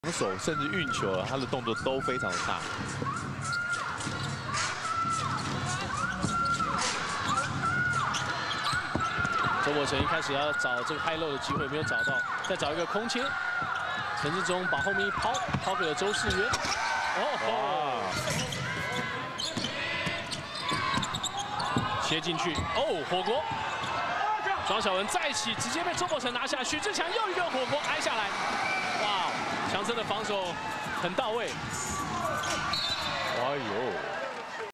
防守甚至运球啊，他的动作都非常的大。 周柏成一开始要找这个拍漏的机会，没有找到，再找一个空切。陈志忠把后面一抛，抛给了周世渊。哦吼！切进去，哦，火锅。庄小文再起，直接被周柏成拿下。许志强又一个火锅挨下来。哇，强森的防守很到位。 哎呦！